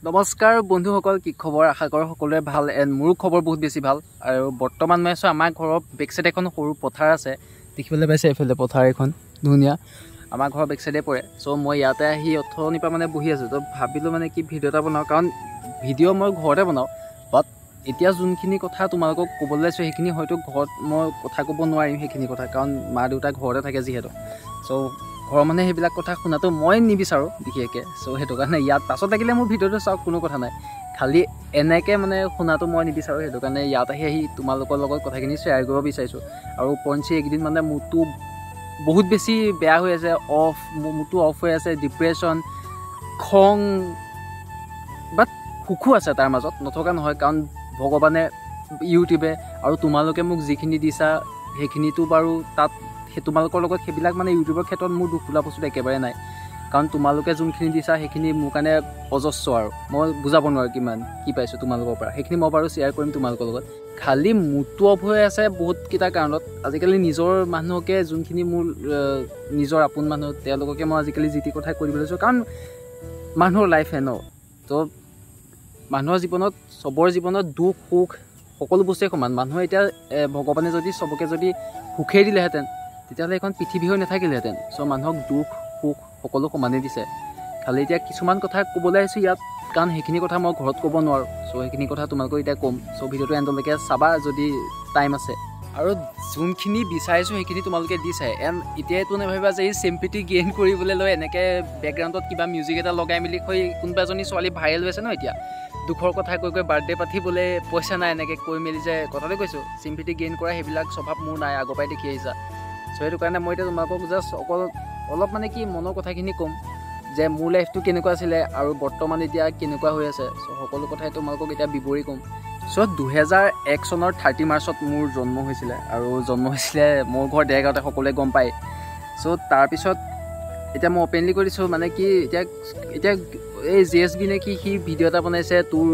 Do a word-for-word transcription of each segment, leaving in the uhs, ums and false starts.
নমস্কাৰ বন্ধুসকল, কি খবৰ? আশা কৰোঁ সকলোৰে ভাল। এণ্ড মোৰো খবৰ বহুত বেছি ভাল। আৰু বৰ্তমান মই আছোঁ আমাৰ ঘৰৰ বেক চাইড এখন সৰু পথাৰ আছে, দেখিবলৈ পাইছে এইফালে পথাৰ এখন ধুনীয়া, আমাৰ ঘৰৰ বেক চাইডে পৰে। চ' মই ইয়াতে আহি অথনিৰ পৰা মানে বহি আছোঁ। তো ভাবিলোঁ মানে কি ভিডিঅ' এটা বনাওঁ, কাৰণ ভিডিঅ' মই ঘৰতে বনাওঁ, বাট এতিয়া যোনখিনি কথা তোমালোকক ক'বলৈ লৈছোঁ সেইখিনি হয়তো ঘৰত মই কথা ক'ব নোৱাৰিম সেইখিনি কথা, কাৰণ মা দেউতা ঘৰতে থাকে যিহেতু। চ' ঘৰৰ মানে সেইবিলাক কথা শুনাটো মই নিবিচাৰোঁ বিশেষকৈ। চ' সেইটো কাৰণে ইয়াত পাছত লাগিলে মোৰ ভিডিঅ'টো চাওক, কোনো কথা নাই, খালি এনেকৈ মানে শুনাটো মই নিবিচাৰোঁ। সেইটো কাৰণে ইয়াত আহি আহি তোমালোকৰ লগত কথাখিনি শ্বেয়াৰ কৰিব বিচাৰিছোঁ। আৰু পঞ্চি এইকেইদিন মানে মোৰটো বহুত বেছি বেয়া হৈ আছে, অফ মোৰটো অফ হৈ আছে, ডিপ্ৰেশ্যন, খং, বাট সুখো আছে তাৰ মাজত, নথকা নহয়। কাৰণ ভগৱানে ইউটিউবে আৰু তোমালোকে মোক যিখিনি দিছা সেইখিনিতো বাৰু তাত সেই তোমালোকৰ লগত সেইবিলাক মানে ইউটিউবৰ ক্ষেত্ৰত মোৰ দুখ বোলা বস্তুটো একেবাৰে নাই। কাৰণ তোমালোকে যোনখিনি দিছা সেইখিনি মোৰ কাৰণে অজস্ৰ, আৰু মই বুজাব নোৱাৰোঁ কিমান কি পাইছোঁ তোমালোকৰ পৰা। সেইখিনি মই বাৰু শ্বেয়াৰ কৰিম তোমালোকৰ লগত। খালি মোৰটো অফ হৈ আছে বহুতকেইটা কাৰণত। আজিকালি নিজৰ মানুহকে, যোনখিনি মোৰ নিজৰ আপোন মানুহ, তেওঁলোককে মই আজিকালি যি টি কথা কৈ দিব লৈছোঁ, কাৰণ মানুহৰ লাইফহে ন। তো মানুহৰ জীৱনত, চবৰ জীৱনত দুখ সুখ সকলো বস্তুৱেই সমান। মানুহে এতিয়া ভগৱানে যদি চবকে যদি সুখেই দিলেহেঁতেন তেতিয়াহ'লে এখন পৃথিৱী হৈ নাথাকিলেহেঁতেন। চ' মানুহক দুখ সুখ সকলো সমানেই দিছে। খালি এতিয়া কিছুমান কথা ক'বলৈ আহিছোঁ ইয়াত, কাৰণ সেইখিনি কথা মই ঘৰত ক'ব নোৱাৰোঁ। চ' সেইখিনি কথা তোমালোকক এতিয়া ক'ম। চ' ভিডিঅ'টো এণ্ডলৈকে চাবা যদি টাইম আছে। আৰু যোনখিনি বিচাৰিছোঁ সেইখিনি তোমালোকে দিছে। এণ্ড এতিয়া এইটো নাভাবিবা যে এই চিম্পিটি গেইন কৰিবলৈ লৈ এনেকৈ বেকগ্ৰাউণ্ডত কিবা মিউজিক এটা লগাই মেলি হৈ কোনোবা এজনী ছোৱালী ভাইৰেল হৈছে ন এতিয়া, দুখৰ কথা কৈ কৈ বাৰ্থডে পাতিবলৈ পইচা নাই এনেকৈ কৈ মেলি যে কথাটো কৈছোঁ, চিম্পিটি গেইন কৰা সেইবিলাক স্বভাৱ মোৰ নাই, আগৰ পৰাই দেখি আহিছা। চ' সেইটো কাৰণে মই এতিয়া তোমালোকক জাষ্ট অকল অলপ মানে কি মনৰ কথাখিনি ক'ম, যে মোৰ লাইফটো কেনেকুৱা আছিলে আৰু বৰ্তমান এতিয়া কেনেকুৱা হৈ আছে। চ' সকলো কথাই তোমালোকক এতিয়া বিৱৰি ক'ম। চ' দুহেজাৰ এক চনৰ থাৰ্টি মাৰ্চত মোৰ জন্ম হৈছিলে, আৰু জন্ম হৈছিলে মোৰ ঘৰ ডেৰগাঁৱতে, সকলোৱে গম পায়। চ' তাৰপিছত এতিয়া মই অপেনলি কৰি দিছোঁ, মানে কি এতিয়া এতিয়া এই জি এছ বি নে কি সি ভিডিঅ' এটা বনাইছে, তোৰ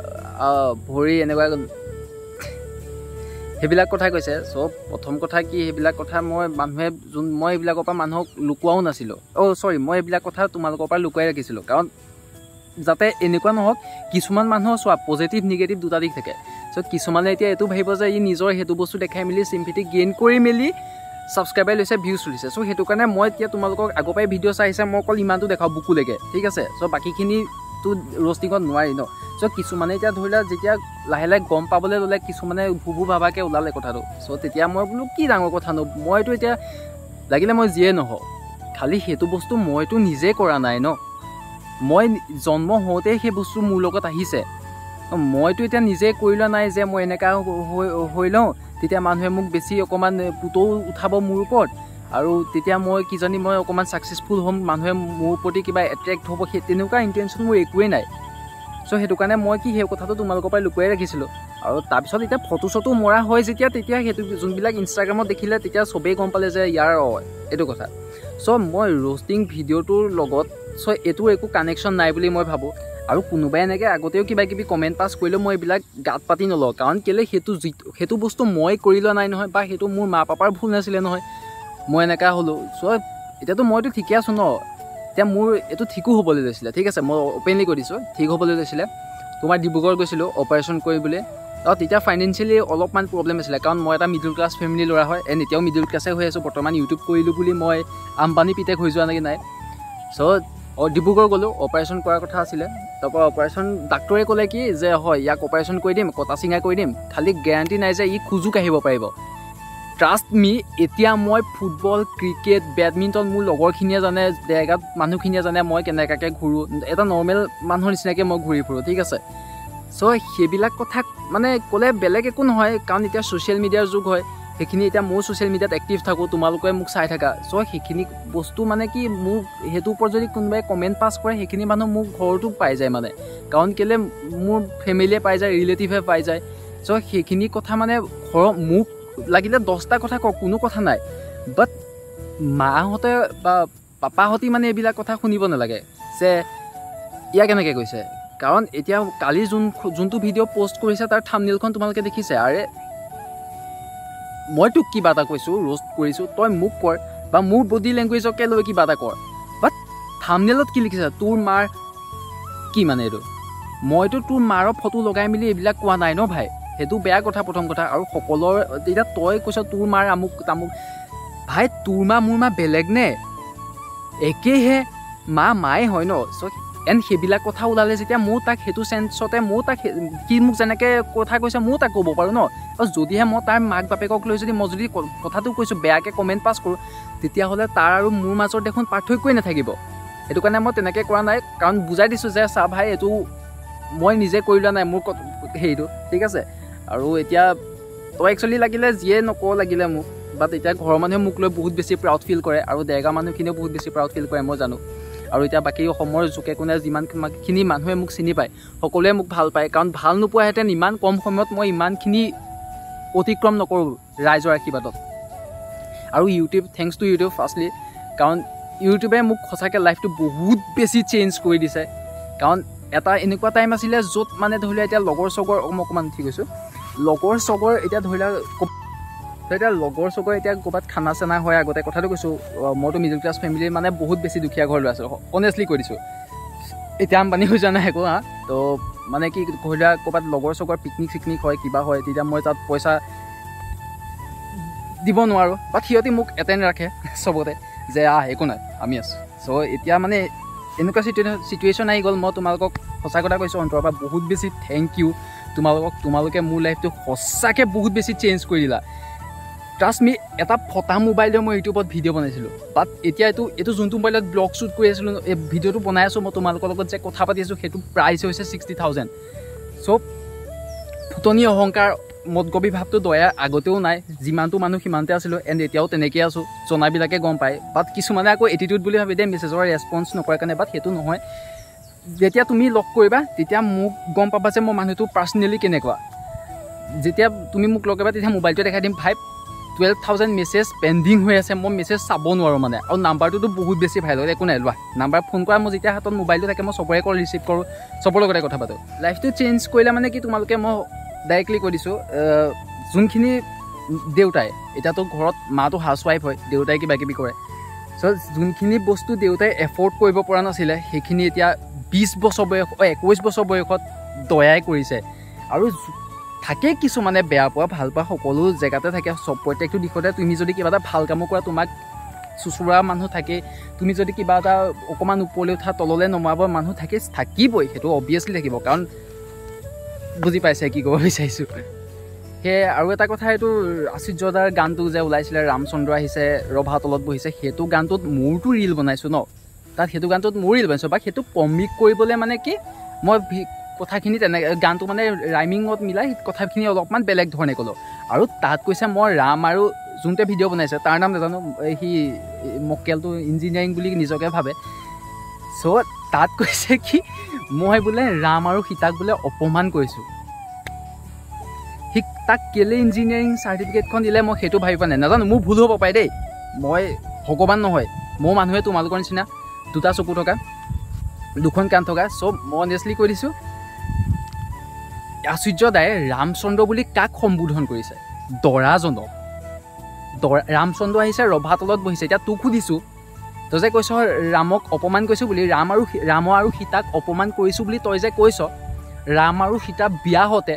ভৰি এনেকুৱা সেইবিলাক কথা কৈছে। চ' প্ৰথম কথা কি, সেইবিলাক কথা মই মানুহে যোন মই এইবিলাকৰ পৰা মানুহক লুকুৱাও নাছিলোঁ। অ' চৰি, মই এইবিলাক কথা তোমালোকৰ পৰা লুকুৱাই ৰাখিছিলোঁ, কাৰণ যাতে এনেকুৱা নহওক। কিছুমান মানুহৰ চোৱা, পজিটিভ নিগেটিভ দুটা দিশ থাকে। চ' কিছুমানে এতিয়া এইটো ভাবিব যে ই নিজৰ সেইটো বস্তু দেখাই মেলি চিম্পিটি গেইন কৰি মেলি ছাবস্ক্ৰাইবাৰ লৈছে, ভিউজ তুলিছে। চ' সেইটো কাৰণে মই এতিয়া তোমালোকক আগৰ পৰাই ভিডিঅ' চাই আহিছে, মই অকল ইমানটো দেখাওঁ বুকুলৈকে, ঠিক আছে। চ' বাকীখিনিতো ৰষ্টিঙত নোৱাৰি ন। চ' কিছুমানে এতিয়া ধৰি লোৱা যেতিয়া লাহে লাহে গম পাবলৈ ল'লে, কিছুমানে ভুভু ভাবাকৈ ওলালে কথাটো। চ' তেতিয়া মই বোলো কি ডাঙৰ কথা ন, মইতো এতিয়া লাগিলে মই যিয়ে নহওঁ, খালি সেইটো বস্তু মইতো নিজে কৰা নাই ন। মই জন্ম হওঁতেই সেই বস্তু মোৰ লগত আহিছে। মইতো এতিয়া নিজে কৰি লোৱা নাই যে মই এনেকুৱা হৈ লওঁ, তেতিয়া মানুহে মোক বেছি অকণমান পুতৌ উঠাব মোৰ ওপৰত, আৰু তেতিয়া মই কিজানি মই অকণমান ছাকচেছফুল হ'ম, মানুহে মোৰ প্ৰতি কিবা এট্ৰেক্ট হ'ব, সেই তেনেকুৱা ইণ্টেনশ্যন মোৰ একোৱেই নাই। চ' সেইটো কাৰণে মই কি সেই কথাটো তোমালোকৰ পৰাই লুকুৱাই ৰাখিছিলোঁ। আৰু তাৰপিছত এতিয়া ফটো চটো মৰা হয় যেতিয়া, তেতিয়া সেইটো যোনবিলাক ইনষ্টাগ্ৰামত দেখিলে তেতিয়া চবেই গম পালে যে ইয়াৰ এইটো কথা। চ' মই ৰ'ষ্টিং ভিডিঅ'টোৰ লগত চ' এইটোৰ একো কানেকশ্যন নাই বুলি মই ভাবোঁ। আৰু কোনোবাই এনেকৈ আগতেও কিবা কিবি কমেণ্ট পাছ কৰিলেও মই এইবিলাক গাত পাতি নলওঁ, কাৰণ কেলৈ সেইটো যি সেইটো বস্তু মই কৰি লোৱা নাই নহয়, বা সেইটো মোৰ মা পাপাৰ ভুল নাছিলে নহয়, মই এনেকুৱা হ'লোঁ। চ' এতিয়াতো মইতো ঠিকে আছোঁ ন। এতিয়া মোৰ এইটো ঠিকো হ'বলৈ লৈছিলে, ঠিক আছে, মই অ'পেনলি কৈ দিছোঁ, ঠিক হ'বলৈ লৈছিলে। তোমাৰ ডিব্ৰুগড় গৈছিলোঁ অপাৰেশ্যন কৰিবলৈ, আৰু তেতিয়া ফাইনেন্সিয়েলি অলপমান প্ৰব্লেম আছিলে, কাৰণ মই এটা মিডল ক্লাছ ফেমিলি ল'ৰা হয়। এণ্ড এতিয়াও মিডল ক্লাছে হৈ আছোঁ বৰ্তমান। ইউটিউব কৰিলোঁ বুলি মই আম্বানী পিতেক হৈ যোৱা নেকি নাই। চ' ডিব্ৰুগড় গ'লোঁ, অপাৰেশ্যন কৰাৰ কথা আছিলে। তাৰপৰা অপাৰেশ্যন ডাক্তৰে ক'লে কি যে হয়, ইয়াক অপাৰেশ্যন কৰি দিম, কটা চিঙা কৰি দিম, খালি গেৰাণ্টি নাই যে ই খোজো কাঢ়িব পাৰিব। ট্ৰাষ্ট মি, এতিয়া মই ফুটবল ক্ৰিকেট বেডমিণ্টন মোৰ লগৰখিনিয়ে জানে, জেগাত মানুহখিনিয়ে জানে মই কেনেকুৱাকৈ ঘূৰোঁ, এটা নৰ্মেল মানুহৰ নিচিনাকৈ মই ঘূৰি ফুৰোঁ, ঠিক আছে। চ' সেইবিলাক কথা মানে ক'লে বেলেগ একো নহয়, কাৰণ এতিয়া ছ'চিয়েল মিডিয়াৰ যুগ হয়। সেইখিনি এতিয়া ময়ো ছ'চিয়েল মিডিয়াত এক্টিভ থাকোঁ, তোমালোকে মোক চাই থাকা। চ' সেইখিনি বস্তু মানে কি, মোক সেইটোৰ ওপৰত যদি কোনোবাই কমেণ্ট পাছ কৰে, সেইখিনি মানুহ মোক ঘৰতো পাই যায় মানে, কাৰণ কেলৈ মোৰ ফেমিলিয়ে পাই যায়, ৰিলেটিভে পাই যায়। চ' সেইখিনি কথা মানে ঘৰৰ মোক লাগিলে দহটা কথা কওক, কোনো কথা নাই, বাট মাহঁতে বা পাপাহঁতে মানে এইবিলাক কথা শুনিব নালাগে যে ইয়াক কেনেকৈ কৈছে। কাৰণ এতিয়া কালি যোন যোনটো ভিডিঅ' পষ্ট কৰিছে তাৰ থাম্বনেইলখন তোমালোকে দেখিছে। আৰে মই তোক কিবা এটা কৈছোঁ, ৰোষ্ট কৰিছোঁ, তই মোক কৰ, বা মোৰ বডি লেংগুৱেজকে লৈ কিবা এটা কৰ, বাট থাম্বনেইলত কি লিখিছে, তোৰ মাৰ কি মানে এইটো মইতো তোৰ মাৰৰ ফটো লগাই মেলি এইবিলাক কোৱা নাই ন ভাই, সেইটো বেয়া কথা প্ৰথম কথা। আৰু সকলোৰ এতিয়া তই কৈছ তোৰ মাৰ আমুক তামুক, ভাই তোৰ মা মোৰ মা বেলেগ নে? একেইহে, মা মায়ে হয় ন। চ' এণ্ড সেইবিলাক কথা ওলালে যেতিয়া ময়ো তাক সেইটো চেঞ্চতে ময়ো তাক সি মোক যেনেকৈ কথা কৈছে ময়ো তাক ক'ব পাৰোঁ ন। আৰু যদিহে মই তাৰ মাক বাপেকক লৈ যদি মই যদি কথাটো কৈছোঁ বেয়াকৈ কমেণ্ট পাছ কৰোঁ, তেতিয়াহ'লে তাৰ আৰু মোৰ মাজত দেখোন পাৰ্থক্যই নাথাকিব। সেইটো কাৰণে মই তেনেকৈ কৰা নাই, কাৰণ বুজাই দিছোঁ যে চা ভাই এইটো মই নিজে কৰি লোৱা নাই মোৰ হেৰিটো, ঠিক আছে। আৰু এতিয়া তই একচুৱেলি লাগিলে যিয়ে নকওঁ লাগিলে মোক, বাট এতিয়া ঘৰৰ মানুহে মোক লৈ বহুত বেছি প্ৰাউড ফিল কৰে আৰু দেৰগাঁও মানুহখিনিও বহুত বেছি প্ৰাউড ফিল কৰে, মই জানো। আৰু এতিয়া বাকী অসমৰ জোকে কোনে যিমানখিনি মানুহে মোক চিনি পায় সকলোৱে মোক ভাল পায়, কাৰণ ভাল নোপোৱাহেঁতেন ইমান কম সময়ত মই ইমানখিনি অতিক্ৰম নকৰোঁ ৰাইজৰ আশীৰ্বাদত। আৰু YouTube, thanks to YouTube firstly, কাৰণ ইউটিউবে মোক সঁচাকৈ লাইফটো বহুত বেছি চেঞ্জ কৰি দিছে। কাৰণ এটা এনেকুৱা টাইম আছিলে য'ত মানে ধৰি লোৱা এতিয়া লগৰ চগৰ মই অকণমান উঠি গৈছোঁ, লগৰ চগৰ এতিয়া ধৰি লোৱা এতিয়া লগৰ চগৰ এতিয়া ক'ৰবাত খানা চানা হয়, আগতে কথাটো কৈছোঁ মইতো মিডিল ক্লাছ ফেমিলিৰ মানে বহুত বেছি দুখীয়া ঘৰ লৈ আছোঁ, অনেষ্টলি কৈ দিছোঁ। এতিয়া আম্বানী হৈ যোৱা নাই একো হা। তো মানে কি ধৰি লোৱা ক'ৰবাত লগৰ চগৰ পিকনিক চিকনিক হয় কিবা হয়, তেতিয়া মই তাত পইচা দিব নোৱাৰোঁ, বাট সিহঁতি মোক এটেণ্ড ৰাখে চবতে যে আহ একো নাই আমি আছোঁ। চ' এতিয়া মানে এনেকুৱা চিটুৱেশ্যন চিটুৱেশ্যন আহি গ'ল। মই তোমালোকক সঁচা কথা কৈছোঁ অন্তৰৰ পৰা বহুত বেছি থেংক ইউ তোমালোকক। তোমালোকে মোৰ লাইফটো সঁচাকৈ বহুত বেছি চেঞ্জ কৰি দিলা। ট্ৰাষ্ট মি, এটা ফটা মোবাইল লৈ মই ইউটিউবত ভিডিঅ' বনাইছিলোঁ, বাট এতিয়া এইটো এইটো যোনটো মোবাইলত ব্লগ শ্বুট কৰি আছিলোঁ, এই ভিডিঅ'টো বনাই আছোঁ মই তোমালোকৰ লগত যে কথা পাতি আছোঁ, সেইটো প্ৰাইচ হৈছে ছিক্সটি থাউজেণ্ড। চ' ফুটনি অহংকাৰ মদগবী ভাৱটো দয়া আগতেও নাই, যিমানটো মানুহ সিমানতে আছিলোঁ এণ্ড এতিয়াও তেনেকৈ আছোঁ, জনাবিলাকে গম পায়। বাট কিছুমানে আকৌ এটিটিউড বুলি ভাবি দিয়ে মেছেজৰ ৰেছপন্স নকৰে কাৰণে, বাট সেইটো নহয়। যেতিয়া তুমি লগ কৰিবা তেতিয়া মোক গম পাবা যে মই মানুহটো পাৰ্চনেলি কেনেকুৱা। যেতিয়া তুমি মোক লগ কৰিবা তেতিয়া মোবাইলটো দেখাই দিম, ভাই টুৱেল্ভ থাউজেণ্ড মেছেজ পেণ্ডিং হৈ আছে, মই মেছেজ চাব নোৱাৰোঁ মানে। আৰু নাম্বাৰটোতো বহুত বেছি ভাল হয়, একো নাই লোৱা নাম্বাৰ ফোন কৰা, মই যেতিয়া হাতত মোবাইলটো থাকে মই চবৰে কল ৰিচিভ কৰোঁ, চবৰ লগতে কথা পাতোঁ। লাইফটো চেঞ্জ কৰিলে মানে কি তোমালোকে মই ডাইৰেক্টলি কৈ দিছোঁ, যোনখিনি দেউতাই এতিয়াতো ঘৰত মাটো হাউচৱাইফ হয়, দেউতাই কিবা কিবি কৰে, চ' যোনখিনি বস্তু দেউতাই এফৰ্ড কৰিব পৰা নাছিলে সেইখিনি এতিয়া বিছ বছৰ বয়স একৈছ বছৰ বয়সত দয়াই কৰিছে। আৰু থাকে কিছুমানে বেয়া পোৱা ভাল পোৱা সকলো জেগাতে থাকে, চব প্ৰত্যেকটো দিশতে তুমি যদি কিবা এটা ভাল কামো কৰা তোমাক চুচুৰা মানুহ থাকে, তুমি যদি কিবা এটা অকণমান ওপৰলৈ উঠা তললৈ নমাব মানুহ থাকে, থাকিবই, সেইটো অবভিয়াছলি থাকিব। কাৰণ বুজি পাইছে কি ক'ব বিচাৰিছোঁ। সেয়ে আৰু এটা কথা, এইটো আশ্চৰ্যদাৰ গানটো যে ওলাইছিলে ৰামচন্দ্ৰ আহিছে ৰভা তলত বহিছে, সেইটো গানটোত মোৰতো ৰিল বনাইছোঁ ন, তাত সেইটো গানটোত মোৰ ৰিল বনাইছোঁ, বা সেইটো কমিক কৰিবলৈ মানে কি মই কথাখিনি তেনেকৈ গানটো মানে ৰাইমিঙত মিলাই কথাখিনি অলপমান বেলেগ ধৰণে ক'লোঁ। আৰু তাত কৈছে মই ৰাম আৰু যোনটোৱে ভিডিঅ' বনাইছে তাৰ নাম নাজানো, সি মক্কেলটো ইঞ্জিনিয়াৰিং বুলি নিজকে ভাবে। চ' তাত কৈছে কি মই বোলে ৰাম আৰু সীতাক বোলে অপমান কৰিছোঁ। সি তাক কেলে ইঞ্জিনিয়াৰিং চাৰ্টিফিকেটখন দিলে মই সেইটো ভাবি পোৱা নাই, নাজানো মোৰ ভুল হ'ব পাৰে দেই, মই ভগৱান নহয়, মোৰ মানুহে তোমালোকৰ নিচিনা দুটা চকু থকা দুখন কাণ থকা। চ' মই অনেষ্টলি কৈ দিছোঁ, আশ্চৰ্যদাই ৰামচন্দ্ৰ বুলি কাক সম্বোধন কৰিছে? দৰাজনক। দৰা ৰামচন্দ্ৰ আহিছে ৰভা তলত বহিছে। এতিয়া তোক সুধিছোঁ, তই যে কৈছ ৰামক অপমান কৰিছোঁ বুলি, ৰাম আৰু ৰাম আৰু সীতাক অপমান কৰিছোঁ বুলি তই যে কৈছ, ৰাম আৰু সীতা বিয়া হওঁতে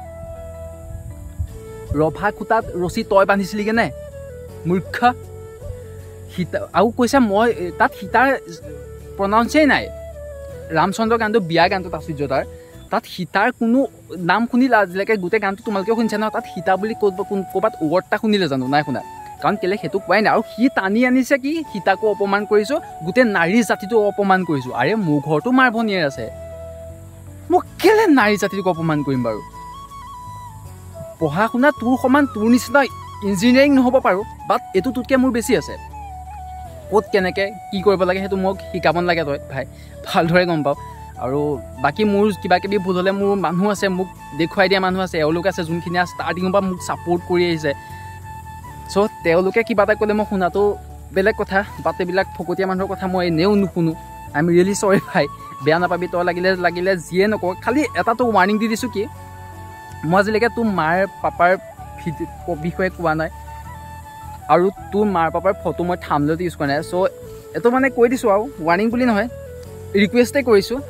ৰভা খুটাত ৰছী তই বান্ধিছিলিগৈ নে মূৰ্খ? সীতা আৰু কৈছে মই তাত সীতাৰ প্ৰনাউন্সেই নাই। ৰামচন্দ্ৰ গানটো বিয়া গানটোত আশ্চৰ্যদাৰ, তাত সীতাৰ কোনো নাম শুনিলে আজিলৈকে গোটেই গানটো তোমালোকেও শুনিছে নহয়, তাত সীতা বুলি ক'ব ক'ৰবাত ৱৰ্ড এটা শুনিলে জানো? নাই শুনা, কাৰণ কেলে সেইটো কোৱাই নাই। আৰু সি টানি আনিছে কি সীতাকো অপমান কৰিছোঁ, গোটেই নাৰী জাতিটো অপমান কৰিছোঁ। আৰে মোৰ ঘৰতো মাৰ ভনীয়েৰ আছে, মই কেলে নাৰী জাতিটোক অপমান কৰিম বাৰু? পঢ়া শুনা তোৰ সমান তোৰ নিচিনা ইঞ্জিনিয়াৰিং নহ'ব পাৰোঁ, বাট এইটো তোতকৈ মোৰ বেছি আছে। ক'ত কেনেকৈ কি কৰিব লাগে সেইটো মোক শিকাব নালাগে তই ভাই, ভালদৰে গম পাওঁ। আৰু বাকী মোৰ কিবা কিবি ভুল হ'লে মোৰ মানুহ আছে, মোক দেখুৱাই দিয়া মানুহ আছে, এওঁলোক আছে যোনখিনি ষ্টাৰ্টিঙৰ পৰা মোক ছাপোৰ্ট কৰি আহিছে। চ' তেওঁলোকে কিবা এটা ক'লে মই শুনাটো বেলেগ কথা, বাট এইবিলাক ফকতীয়া মানুহৰ কথা মই এনেও নুশুনো। আই এম ৰিয়েলি চৰি ভাই, বেয়া নাপাবি, তই লাগিলে লাগিলে যিয়ে নকওঁ, খালি এটাতো ৱাৰ্ণিং দি দিছোঁ কি মই আজিলৈকে তোৰ মাৰ পাপাৰ বিষয়ে কোৱা নাই, আৰু তোৰ মাৰ পাপাৰ ফটো মই থাম্বনেইলত ইউজ কৰা নাই। চ' এইটো মানে কৈ দিছোঁ আৰু ৱাৰ্ণিং বুলি নহয়, ৰিকুৱেষ্টেই কৰিছোঁ,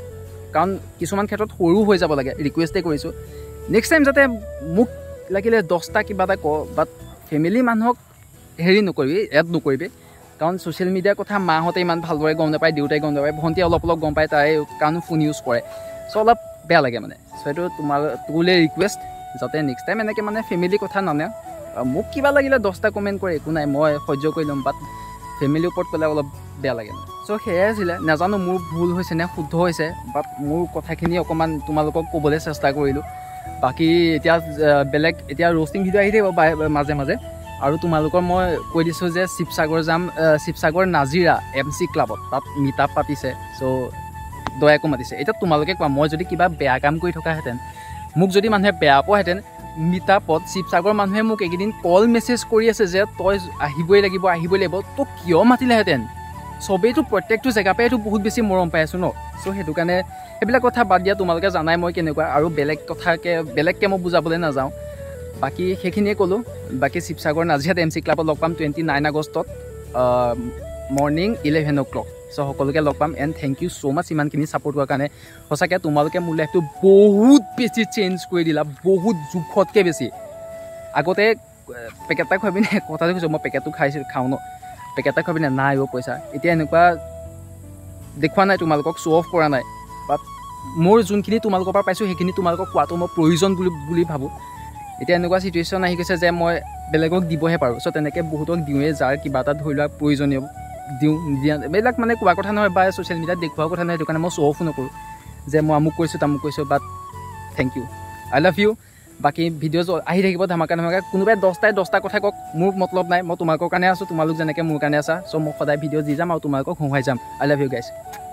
কাৰণ কিছুমান ক্ষেত্ৰত সৰু হৈ যাব লাগে ৰিকুৱেষ্টেই কৰিছোঁ নেক্সট টাইম যাতে মোক লাগিলে দহটা কিবা এটা ক বাট ফেমিলি মানুহক হেৰি নকৰিবি এড নকৰিবি কাৰণ ছ'চিয়েল মিডিয়াৰ কথা মাহঁতে ইমান ভালদৰে গম নাপায় দেউতাই গম নাপায় ভণ্টিয়ে অলপ অলপ গম পায় তাই কাৰণ ফোন ইউজ কৰে চ' অলপ বেয়া লাগে মানে চ' এইটো তোমাৰ তোলৈ ৰিকুৱেষ্ট যাতে নেক্সট টাইম এনেকৈ মানে ফেমিলি কথা নানে মোক কিবা লাগিলে দহটা কমেণ্ট কৰে একো নাই মই সহ্য কৰি ল'ম বাট ফেমিলিৰ ওপৰত ক'লে অলপ বেয়া লাগে মানে চ' সেয়াই আছিলে নাজানো মোৰ ভুল হৈছে নে শুদ্ধ হৈছে বাট মোৰ কথাখিনি অকণমান তোমালোকক ক'বলৈ চেষ্টা কৰিলোঁ বাকী এতিয়া বেলেগ এতিয়া ৰ'ষ্টিং ভিডিঅ' আহি থাকিব মাজে মাজে আৰু তোমালোকৰ মই কৈ দিছোঁ যে শিৱসাগৰ যাম শিৱসাগৰ নাজিৰা এম চি ক্লাবত তাত মিট আপ পাতিছে চ' দয়াকো মাতিছে এতিয়া তোমালোকে কোৱা মই যদি কিবা বেয়া কাম কৰি থকাহেঁতেন মোক যদি মানুহে বেয়া পোৱাহেঁতেন মিট আপত শিৱসাগৰ মানুহে মোক এইকেইদিন কল মেছেজ কৰি আছে যে তই আহিবই লাগিব আহিবই লাগিব তই কিয় মাতিলেহেঁতেন চবেইতো প্ৰত্যেকটো জেগাৰ পৰাইতো বহুত বেছি মৰম পাই আছোঁ ন চ' সেইটো কাৰণে সেইবিলাক কথা বাদ দিয়া তোমালোকে জানাই মই কেনেকুৱা আৰু বেলেগ কথাকে বেলেগকৈ মই বুজাবলৈ নাযাওঁ বাকী সেইখিনিয়ে ক'লোঁ বাকী শিৱসাগৰ নাজিৰাত এম চি ক্লাবত লগ পাম টুৱেণ্টি নাইন আগষ্টত morning eleven o'clock so' সকলোকে লগ পাম and thank you so' much ইমানখিনি ছাপোৰ্ট কৰাৰ কাৰণে সঁচাকৈ তোমালোকে মোৰ লাইফটো বহুত বেছি চেঞ্জ কৰি দিলা বহুত জোখতকৈ বেছি আগতে পেকেট এটা খুৱাবি নে কথাটো কৈছোঁ মই পেকেটটো খাইছোঁ খাওঁ ন পেকেট এটা খুৱাবি নে নাই অ' পইচা এতিয়া এনেকুৱা দেখুওৱা নাই তোমালোকক শ্ব' অফ কৰা নাই বাট মোৰ যোনখিনি তোমালোকৰ পৰা পাইছোঁ সেইখিনি তোমালোকক কোৱাটো মই প্ৰয়োজন বুলি বুলি ভাবোঁ এতিয়া এনেকুৱা চিটুৱেশ্যন আহি গৈছে যে মই বেলেগক দিবহে পাৰোঁ চ' তেনেকৈ বহুতক দিওঁৱেই যাৰ কিবা এটা ধৰি লোৱা প্ৰয়োজনীয় দিওঁ দিয়া এইবিলাক মানে কোৱা কথা নহয় বা ছ'চিয়েল মিডিয়াত দেখুওৱা কথা নহয় সেইটো কাৰণে মই শ্ব' অফো নকৰোঁ যে মই আমুক কৰিছোঁ তামুক কৰিছোঁ but thank you I love you বাকী ভিডিঅ'জ আহি থাকিব ধামাকা ধামাকা কোনোবাই দহটাই দহটা কথা কওক মোৰ মতলব নাই মই তোমালোকৰ কাৰণে আছোঁ তোমালোক যেনেকৈ মোৰ কাৰণে আছা চ' মই সদায় ভিডিঅ' দি যাম আৰু তোমালোকক হঁহাই যাম আই লাভ ইউ গাইজ